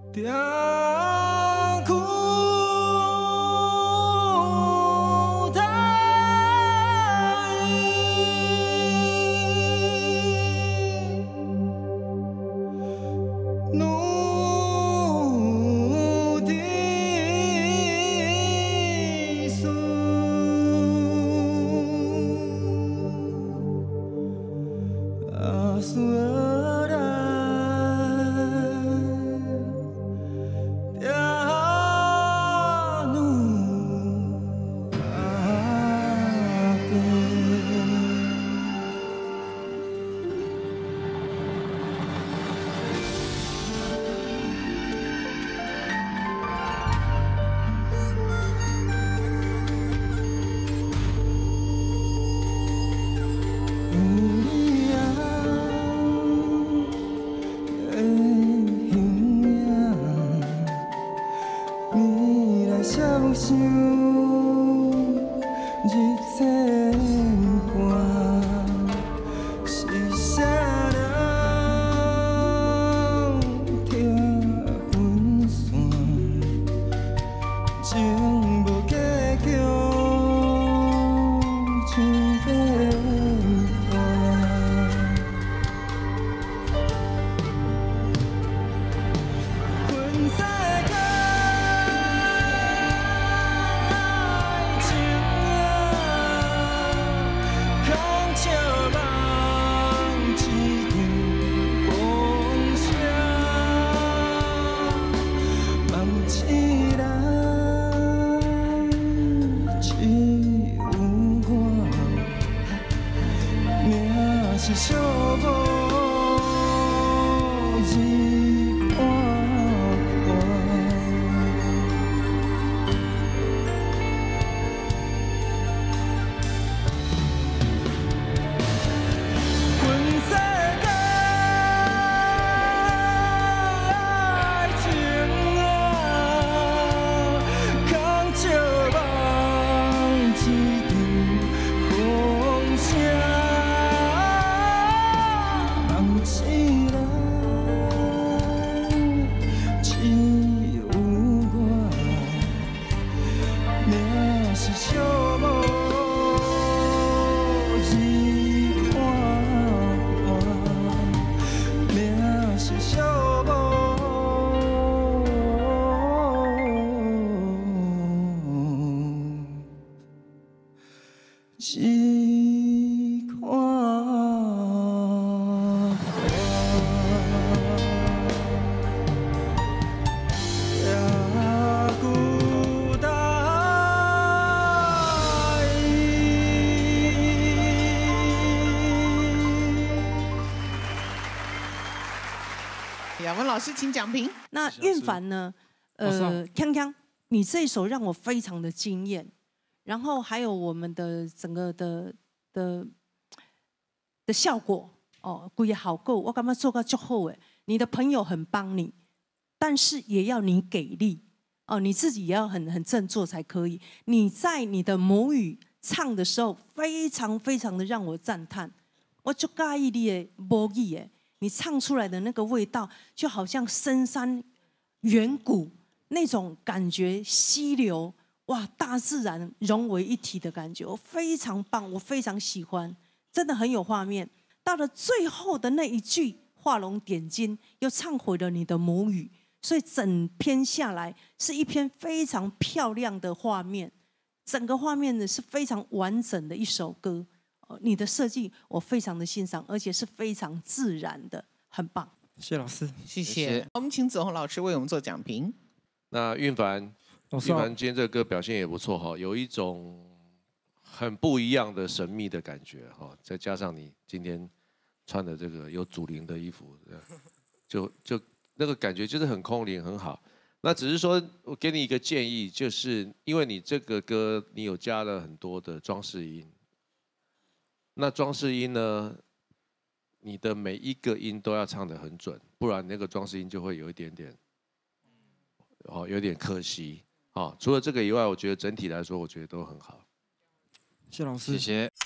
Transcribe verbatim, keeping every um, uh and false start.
雅文老师，请讲评。 那韵凡呢？呃，锵锵，你这一首让我非常的惊艳。然后还有我们的整个的的的效果哦，也好够，我感觉做到最后哎，你的朋友很帮你，但是也要你给力哦，你自己也要很很振作才可以。你在你的母语唱的时候，非常非常的让我赞叹，我就介意你的母语哎。 你唱出来的那个味道，就好像深山远古那种感觉，溪流哇，大自然融为一体的感觉，我非常棒，我非常喜欢，真的很有画面。到了最后的那一句“画龙点睛”，又唱回了你的母语，所以整篇下来是一篇非常漂亮的画面，整个画面呢是非常完整的一首歌。 你的设计我非常的欣赏，而且是非常自然的，很棒。 谢谢老师， 谢谢。我们请子鸿老师为我们做讲评。 那韵凡，韵凡今天这个歌表现也不错哈，有一种很不一样的神秘的感觉哈，再加上你今天穿的这个有祖灵的衣服，就就那个感觉就是很空灵，很好。那只是说我给你一个建议，就是因为你这个歌你有加了很多的装饰音。 那装饰音呢？你的每一个音都要唱得很准，不然那个装饰音就会有一点点，哦，有点可惜。哦，除了这个以外，我觉得整体来说，我觉得都很好。 谢老师， 谢谢。